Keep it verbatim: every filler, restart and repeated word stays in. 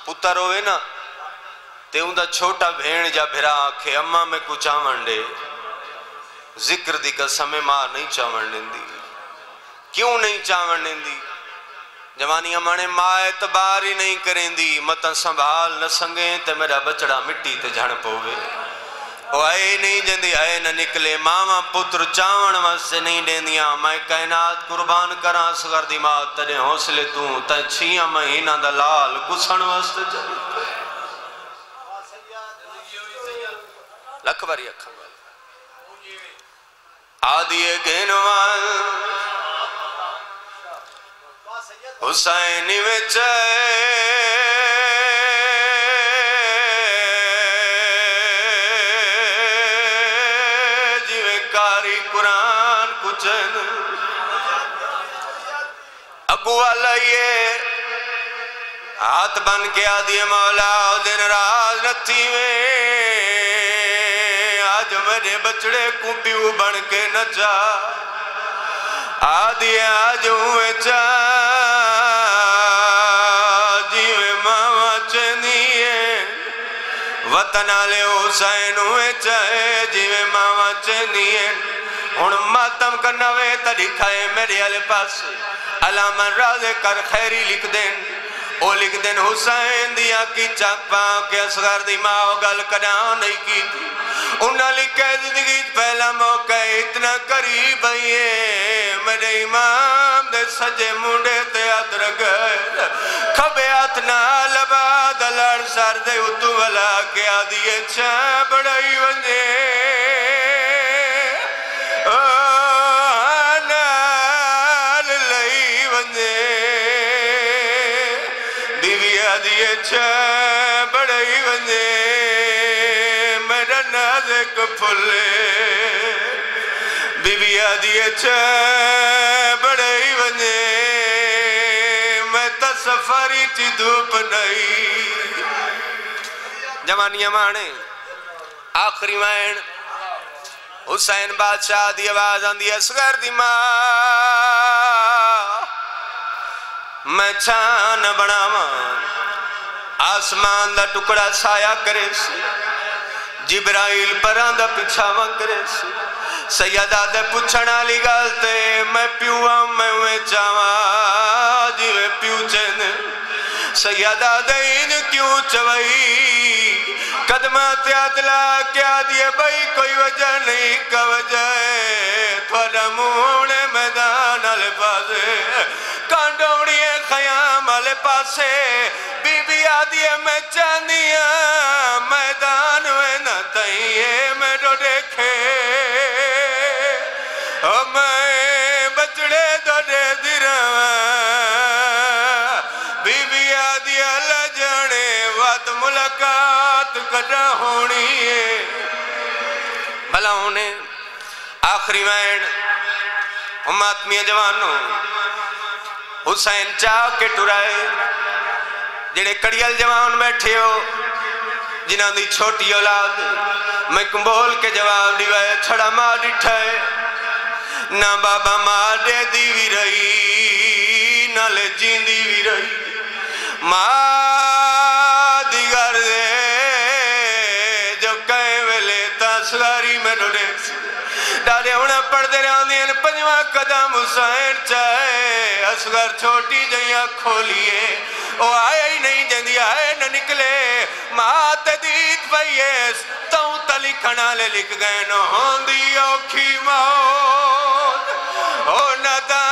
पुत्र होवे ना ते उनका छोटा भेण या भिरा आखे अम्मा मैं को चावण दे, जिक्र दी कसम मां नहीं चावण देंदी। क्यों नहीं चावण देंदी? जवानी अमाने मां एतबार ही नहीं करेंदी, मत संभाल न संगे ते मेरा बचड़ा मिट्टी ते झण पवे। ओ आए नहीं जंदी आए न निकले, मावा पुत्र चावण वास्ते नहीं देंदियां। मैं कायनात कुर्बान करा असगर दी मां तेरे हौसले तू त छिया महीना दा लाल कुसण वास्ते चली लख बारी अखा आदिए घेनवाल हुसैन विच जिवे कारी कुरान कुचन अगुआ लाइए हाथ बन के आदिए मौला दिन रात रथी में आज मेरे बचड़े को प्यू बन के नचा आदिए आज हुए चा जीवे मावा चंदिए वतन आले हुसैन हुए चाहे जीवे मावा चंदिए। हुण मातम करना वे तड़ी खाए मेरे आले पास अलामा राज़े कर खैरी लिख देन। ओ लिख देन हुसैन दिया की चापा के असगर दी मां गल कदा नहीं की थी। उन्हें लिखे जिंदगी पहला मौका इतना करीब है मेरे इमाम दे सजे मुंडे ते हाथ गए खबे हाथ नाल बाद लड़ सर दे उतु वाला के आदिए छा बड़ाई वंजे ओ नाल लई वंजे बीवी आदिए छा बड़ाई वंजे मेरा नाज़ुक फुले बीवी आदिए छा बड़ाई वंजे मैं तो सफारी ची धूप नहीं। जवानिया माने आखिरी मैन हुसैन बादशाह दी आवाज आंदी है असगर दी मां मैं छान बनावा आसमान दा टुकड़ा साया करे जिब्राइल परां दा पिछावा करे सैयदा दे पुछण वाली गल ते मैं प्यूआ मैं वे चावा जिवे प्यू चन सैयदा दे इन क्यों चवई कदमा ते अदला क्या दिए बई कोई वजह नहीं का वजह थोड़ा मुंह मैदान वाले पासे कांडोड़िए खयाम वाले पासे बीबी आदिए मैं चांदिया मैदान में न तइए मेरो देखे ओ मैं बचड़े दोडे दिरवा बीबी आदिया लजने वत मुलाकात कदा होनी है भला होने आखिरी मैन उम्मात्मिया जवानों हुसैन चाह के टुराए जेड़े कड़ियल जवान बैठे हो जिन्हों की छोटी औलाद मैं बोल के जवाब दिवाए छड़ा मार डिठा है ना बाबा मां दे दी भी रही नाले जींदी भी रही मां दी घर दे जो कई वेले तसगारी में डोरे डारे होना पढ़ते रहने पंजवा कदम हुसैन चाहे असगर छोटी जइया खोलिए ओ आया ही नहीं जंदी आए न निकले मात दीद पईएस तू तली खना ले लिख गए न होंदी औखी मौत ओ न